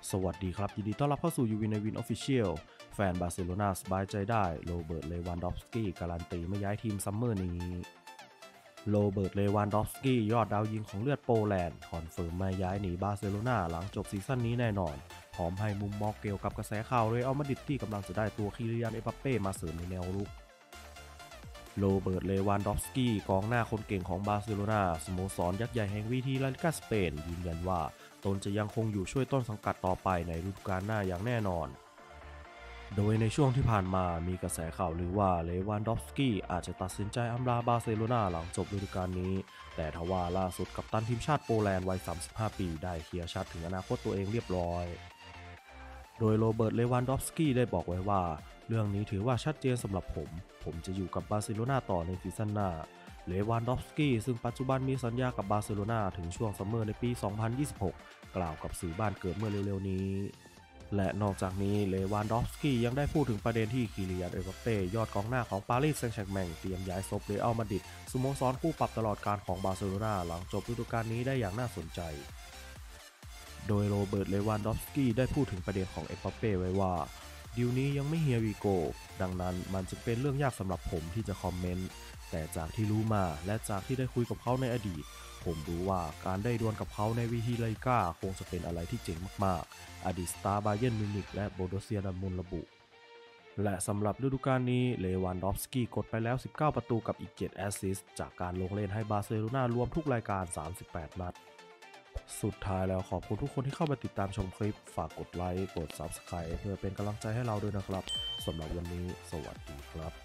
สวัสดีครับยินดีต้อนรับเข้าสู่ยูวินในวินออฟฟิเชียลแฟนบาร์เซโลนาสบายใจได้โรเบิร์ตเลวันดอฟสกี้การันตีไม่ย้ายทีมซัมเมอร์นี้โรเบิร์ตเลวันดอฟสกี้ยอดดาวยิงของเลือดโปแลนด์คอนเฟิร์มไม่ย้ายหนีบาร์เซโลนาหลังจบซีซั่นนี้แน่นอนพร้อมให้มุมมองเกี่ยวกับกระแสข่าวเรอัลมาดริดที่กำลังจะได้ตัวคิลิยันเอ็มบัปเป้มาเสริมในแนวรุกโรเบิร์ตเลวันดอฟสกี้กองหน้าคนเก่งของบาร์เซโลนาสโมสรยักษ์ใหญ่แห่งวีทีลาลิกาสเปนยืนยันว่าตนจะยังคงอยู่ช่วยต้นสังกัดต่อไปในฤดูกาลหน้าอย่างแน่นอนโดยในช่วงที่ผ่านมามีกระแสข่าวลือว่าเลวันดอฟสกี้อาจจะตัดสินใจอำลาบาร์เซโลนาหลังจบฤดูกาลนี้แต่ทว่าล่าสุดกัปตันทีมชาติโปแลนด์วัย35 ปีได้เคลียร์ชัดถึงอนาคตตัวเองเรียบร้อยโดยโรเบิร์ตเลวันดอฟสกี้ได้บอกไว้ว่าเรื่องนี้ถือว่าชัดเจนสำหรับผมจะอยู่กับบาร์เซโลนาต่อในซีซั่นหน้าเลวันดอฟสกี้ซึ่งปัจจุบันมีสัญญากับบาร์เซโลนาถึงช่วงซัมเมอร์ในปี 2026 กล่าวกับสื่อบ้านเกิดเมื่อเร็วๆนี้และนอกจากนี้เลวันดอฟสกี้ยังได้พูดถึงประเด็นที่คิลิยันเอ็มบัปเป้ยอดกองหน้าของปารีสแซงต์แชร์แมงเตรียมย้ายซบเรอัลมาดริดสโมสรคู่ปรับตลอดกาลของบาร์เซโลนาหลังจบฤดูกาลนี้ได้อย่างน่าสนใจโดยโรเบิร์ตเลวันดอฟสกี้ได้พูดถึงประเด็นของเอ็มบัปเป้ไว้ว่าดีลนี้ยังไม่เฮียวีโกดังนั้นมันจึงเป็นเรื่องยากสำหรับผมที่จะคอมเมนต์แต่จากที่รู้มาและจากที่ได้คุยกับเขาในอดีตผมรู้ว่าการได้ดวลกับเขาในวีทีลาลิก้าคงจะเป็นอะไรที่เจ๋งมากๆอดีตสตาร์บาเยิร์นมิวนิกและโบโดเซียดอร์ทมุนด์ระบุและสำหรับฤดูกาลนี้เลวันดอฟสกี้กดไปแล้ว19ประตูกับอีก7แอสซิสต์จากการลงเล่นให้บาร์เซโลนารวมทุกรายการ38นัดสุดท้ายแล้วขอบคุณทุกคนที่เข้ามาติดตามชมคลิปฝากกดไลค์กด Subscribe เพื่อเป็นกำลังใจให้เราด้วยนะครับสำหรับวันนี้สวัสดีครับ